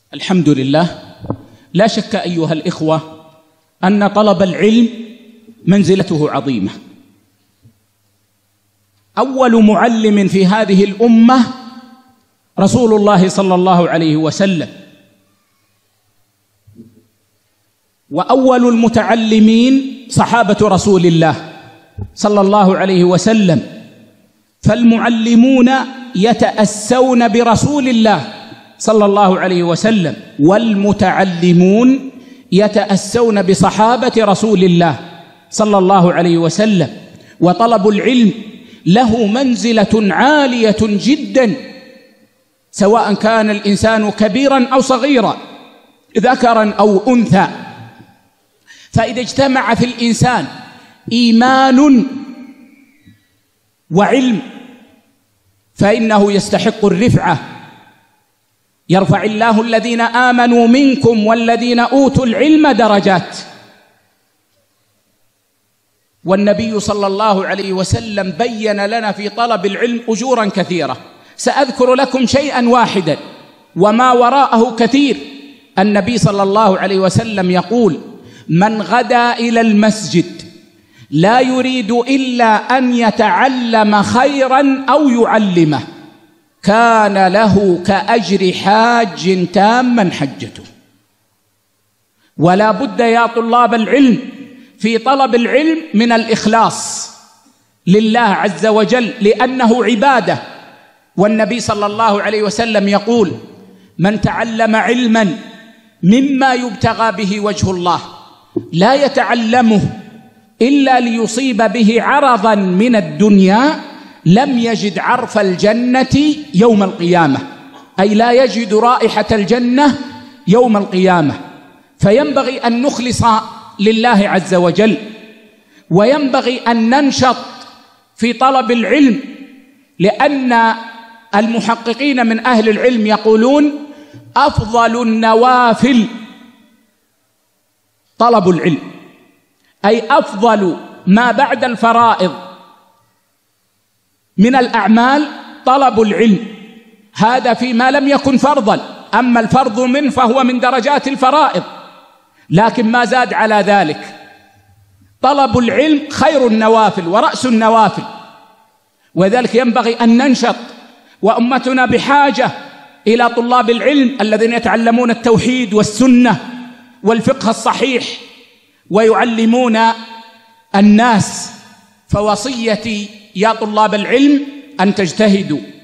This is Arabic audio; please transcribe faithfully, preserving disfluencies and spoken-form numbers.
الحمد لله. لا شك أيها الإخوة أن طلب العلم منزلته عظيمة. أول معلم في هذه الأمة رسول الله صلى الله عليه وسلم، وأول المتعلمين صحابة رسول الله صلى الله عليه وسلم، فالمعلمون يتأسون برسول الله صلى الله عليه وسلم، والمتعلمون يتأسون بصحابة رسول الله صلى الله عليه وسلم. وطلب العلم له منزلة عالية جدا، سواء كان الإنسان كبيرا أو صغيرا، ذكرا أو أنثى. فإذا اجتمع في الإنسان إيمان وعلم فإنه يستحق الرفعة. يرفع الله الذين آمنوا منكم والذين أوتوا العلم درجات. والنبي صلى الله عليه وسلم بين لنا في طلب العلم أجورا كثيرة. سأذكر لكم شيئا واحدا وما وراءه كثير. النبي صلى الله عليه وسلم يقول: من غدا إلى المسجد لا يريد إلا أن يتعلم خيرا أو يعلمه كان له كأجر حاج تاما حجته. ولا بد يا طلاب العلم في طلب العلم من الإخلاص لله عز وجل، لأنه عبادة. والنبي صلى الله عليه وسلم يقول: من تعلم علما مما يبتغى به وجه الله لا يتعلمه إلا ليصيب به عرضا من الدنيا لم يجد عرف الجنة يوم القيامة، أي لا يجد رائحة الجنة يوم القيامة. فينبغي أن نخلص لله عز وجل، وينبغي أن ننشط في طلب العلم، لأن المحققين من أهل العلم يقولون: أفضل النوافل طلب العلم، أي أفضل ما بعد الفرائض من الأعمال طلب العلم. هذا فيما لم يكن فرضا، أما الفرض منه فهو من درجات الفرائض، لكن ما زاد على ذلك. طلب العلم خير النوافل ورأس النوافل، وذلك ينبغي أن ننشط. وأمتنا بحاجة إلى طلاب العلم الذين يتعلمون التوحيد والسنة والفقه الصحيح ويعلمون الناس. فوصيتي يا طلاب العلم أن تجتهدوا